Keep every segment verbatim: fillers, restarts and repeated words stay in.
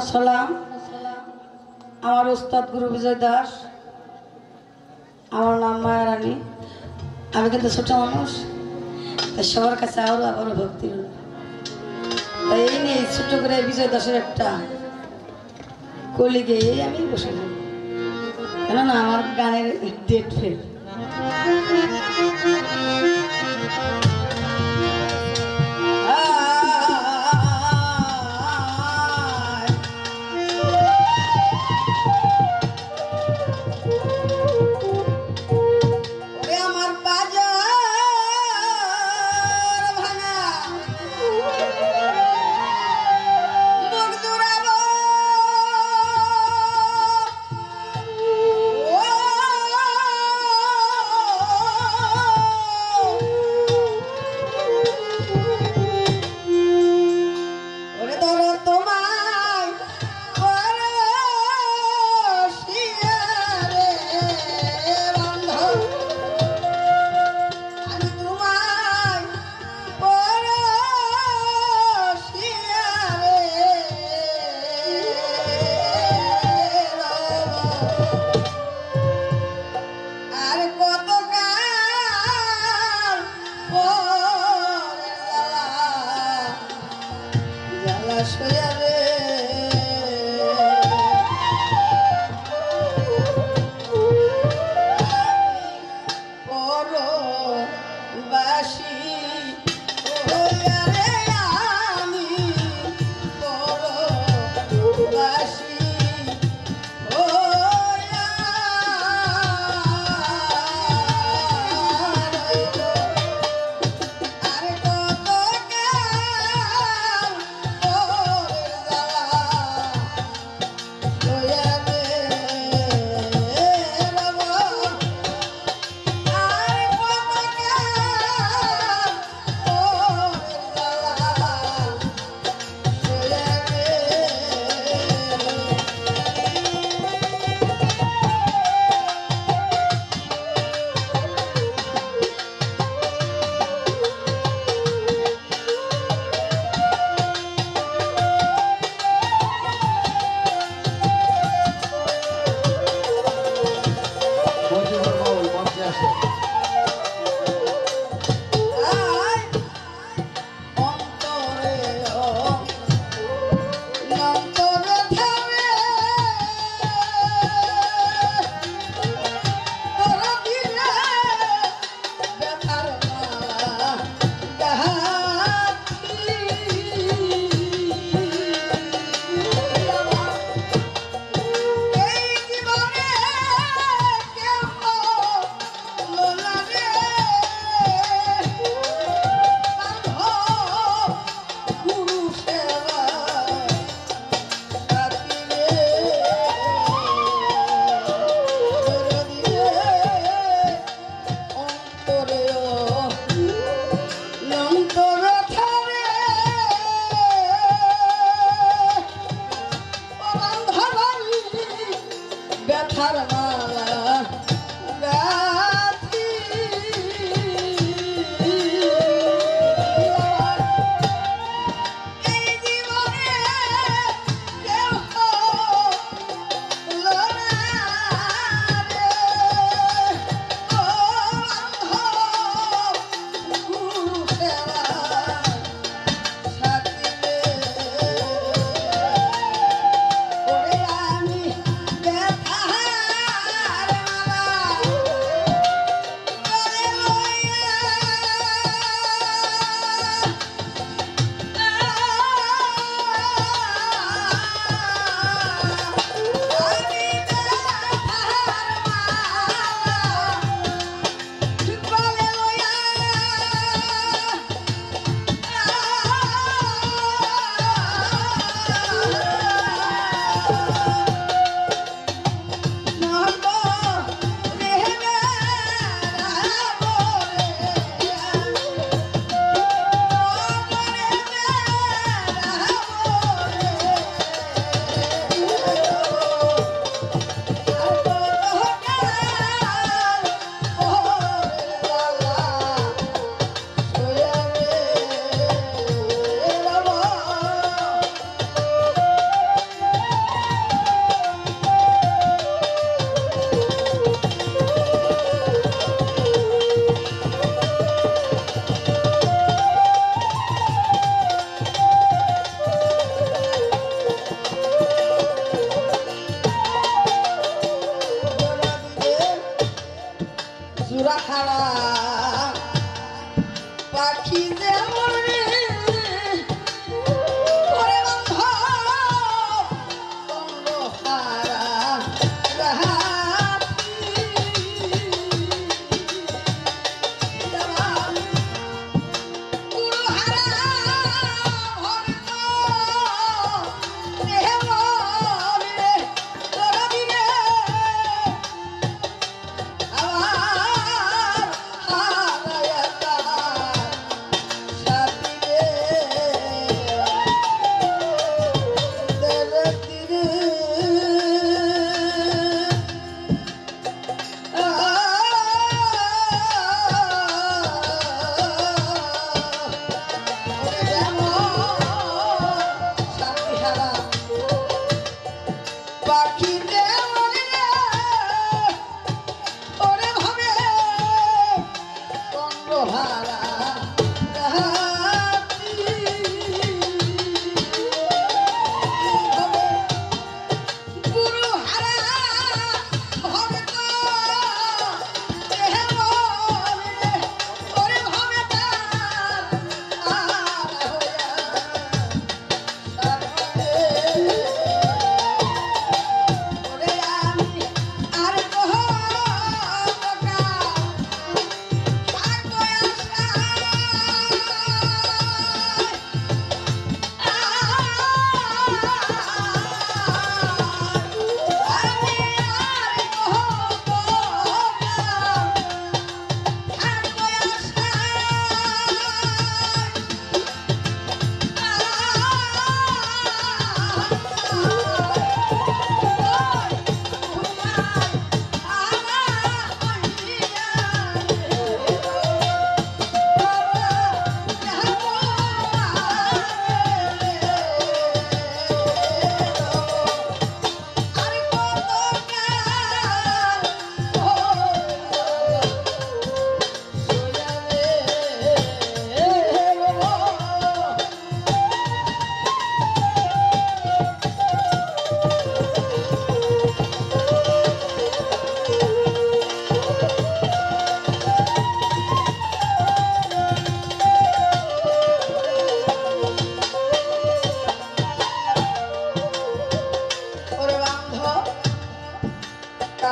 সালাম। আমার উস্তাদ গুরু বিজয় দাস, আমার নাম মায়া রানী। আমি কিন্তু ছোট মানুষ, তাই সবার কাছে আরো আবারও ভক্তি হল। তাই এই নিয়ে ছোট করে বিজয় দাসের একটা কলি গিয়ে আমি বসে যাব, কেননা আমার গানের ডেট ফেল।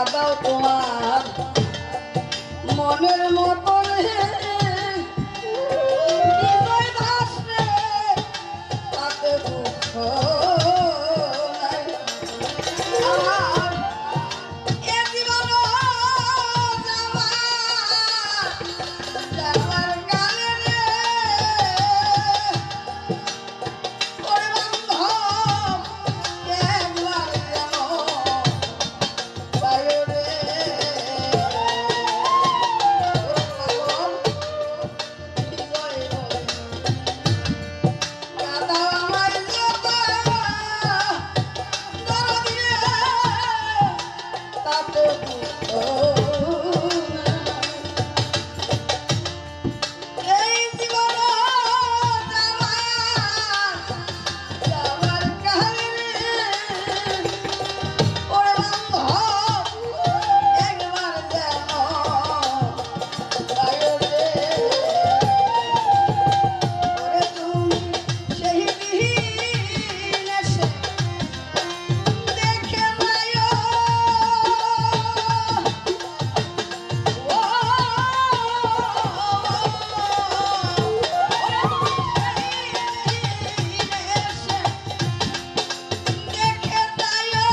কাদাও তোমার মনের মতো রে হৃদয় দাস রে তাতে দুঃখ নাই আমার এ জীবন যাওয়ার যাওয়ার কালে রে ওরে বান্ধব একবার যেন পায় রে ওরে পাগল হৃদয়ে বলে কাঁদাও আমায় যত দরদি রে তাতে দুঃখ এই জীবন যাওয়ার যাওয়ার কালে রে ওরে বান্ধব একবার যেন পায় রে ওরে তুমি সেই দিন এসে দেখে যাইও ও ওরে তুমি সেই দিন এসে দেখে যাইও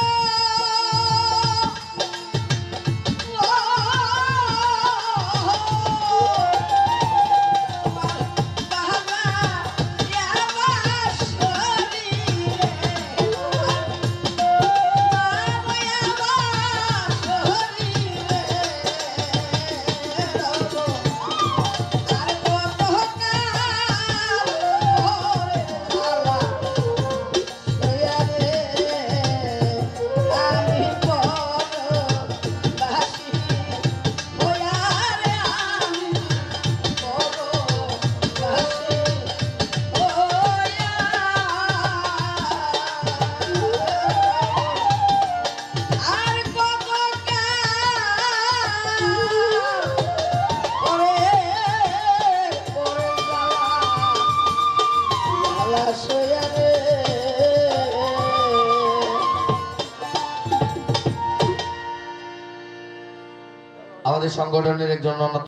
আর কত কাল ওরে ওরে জ্বালা সইয়া রে আমাদের সংগঠনের একজন অন্যতম